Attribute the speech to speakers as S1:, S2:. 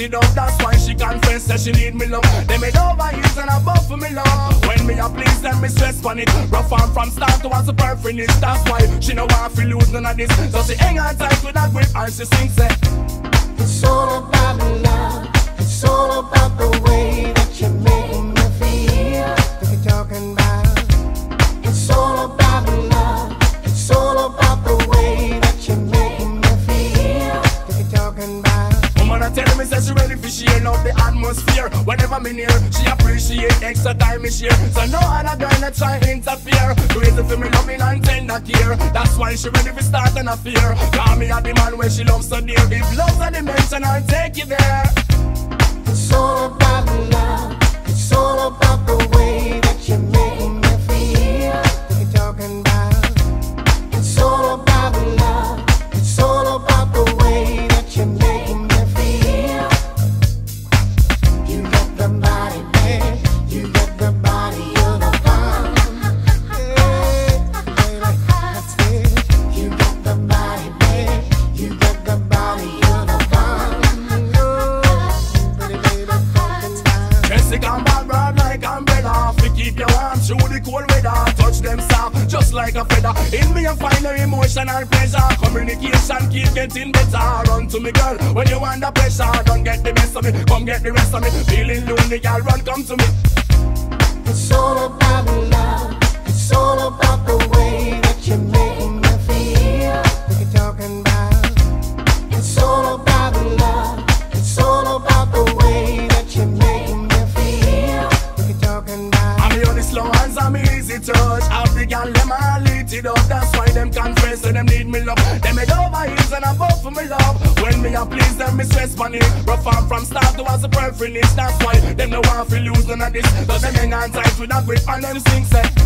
S1: it up, that's why she confess that she need me love. They made overuse and above for me love. When me a please them, me stress on it. Rough on from start to as a perfect finish. That's why she know I feel lose none of this. So she hang on tight with that grip and she sings it.
S2: It's all about love. It's all about the way that you make me feel. What you talking about? It's all about love. It's all about the way that you make me feel. What you talking about?
S1: Woman, I tell me that she ready for share love the atmosphere. Whenever me near, she appreciate extra time me share. So no other girl that try interfere. Crazy for me loving and tender care. That's why she ready for start an affair. Call me a the man where she loves so dear. If love's a dimension, I'll take you there.
S2: It's all about love. It's all about the way that you make me feel. What you talking about? It's all about love. It's all about the way that you make me feel. You got the body, babe. You got the body, you're the bomb. Hey, baby, that's it. You got the body, babe. You got the body, you're the bomb.
S1: Jessica and bad broad like umbrella. Fi keep your arms through the cold weather. Touch them soft, just like a feather. In me and find her emotional pleasure. Communication keep getting better. Run to me girl when you under pressure. Don't get the best of me, come get the rest of me. Feeling lonely, girl, run, come to me.
S2: It's all about love. It's all about the way that you make me feel. What you talking about? It's all about love. It's all about the way that you make me feel. What you talking about?
S1: I'm on the slow hands, I'm easy touch. I'll be girl, them all lit it up. That's why them confess and them need me love. Them head over heels and above for me love. When me a please them, me stress on it. Rough on from start to as a perfect finish. That's why them no want to lose none of this. Cause them hang on tight with that grip and them sing say.